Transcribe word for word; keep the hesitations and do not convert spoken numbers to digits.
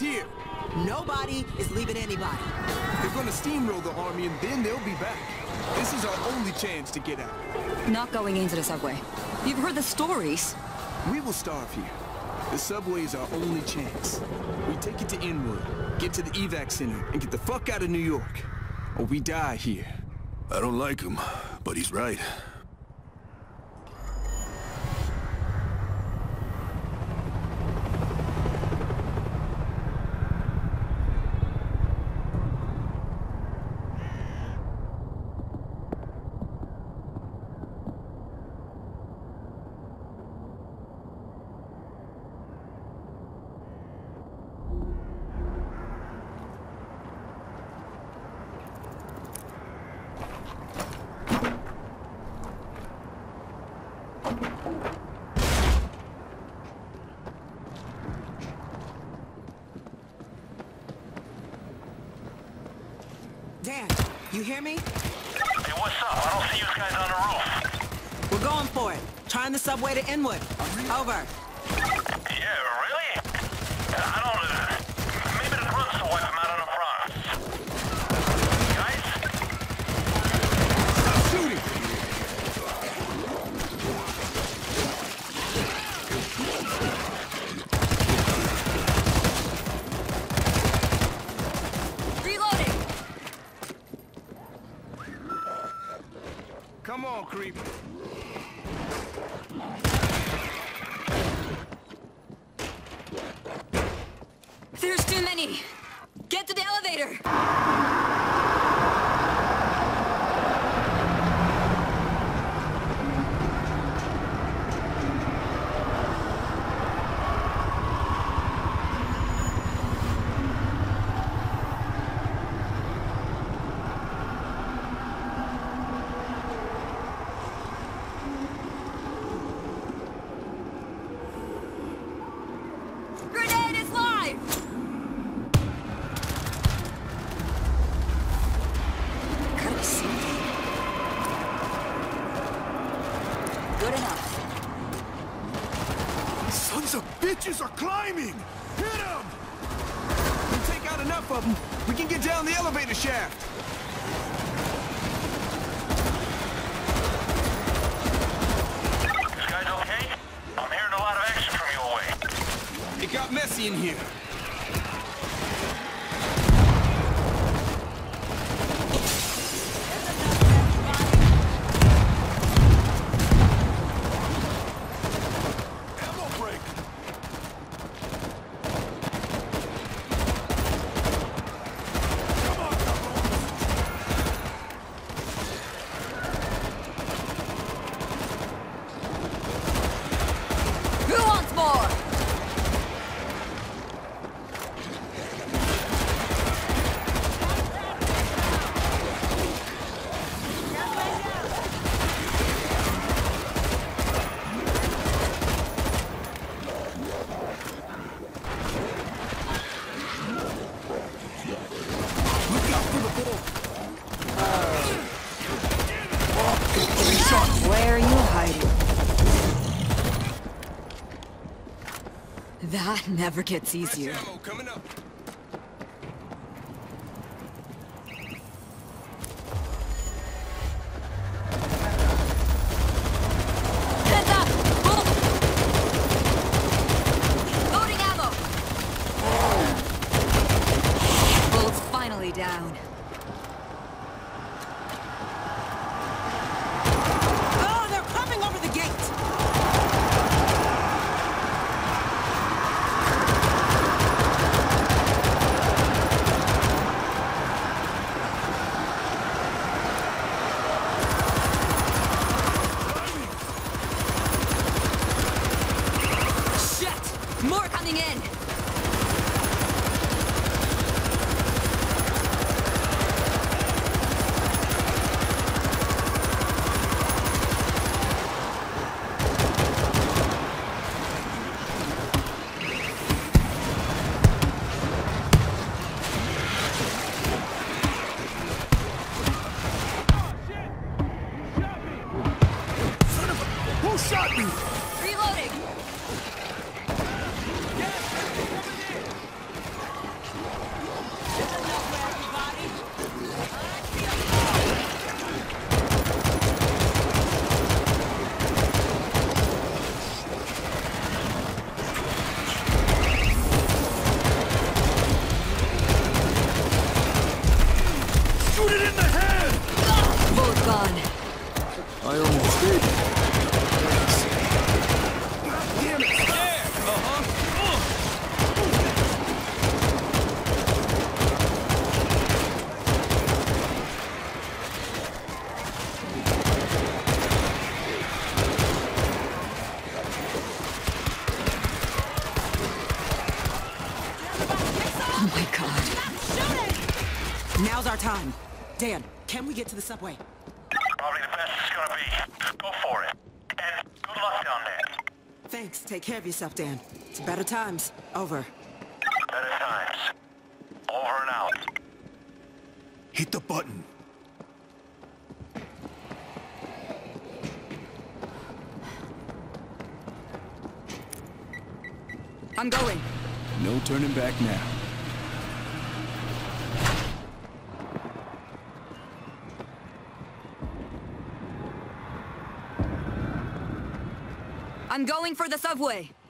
here. Nobody is leaving anybody. They're gonna steamroll the army and then they'll be back. This is our only chance to get out. Not going into the subway. You've heard the stories. We will starve here. The subway is our only chance. We take it to Inwood, get to the evac center, and get the fuck out of New York. Or we die here. I don't like him, but he's right. Dan, you hear me? Hey, what's up? I don't see you guys on the roof. We're going for it. Trying the subway to Inwood. Over. Yeah, really? I don't... Uh, maybe the grunts will wipe him out on the front. Guys? Stop shooting! Reloading! Come on, creep. There's too many! Get to the elevator! Grenade is live! Gotta be something. Good enough. Sons of bitches are climbing! Hit them! We take out enough of them, we can get down the elevator shaft. You guys okay? I'm hearing a lot of action from your way. It got messy in here. Ammo break! Come on, Capone! Who wants more? Look out for the ball. Where are you hiding? That never gets easier. Fresh ammo coming up. Heads up! Bull- Loading ammo! Bullet's finally down. Oh, they're coming over the gate! Shit! More coming in! Oh my god. Now's our time. Dan, can we get to the subway? Probably the best it's gonna be. Go for it. And good luck down there. Thanks. Take care of yourself, Dan. It's better times. Over. Better times. Over and out. Hit the button. I'm going. No turning back now. I'm going for the subway.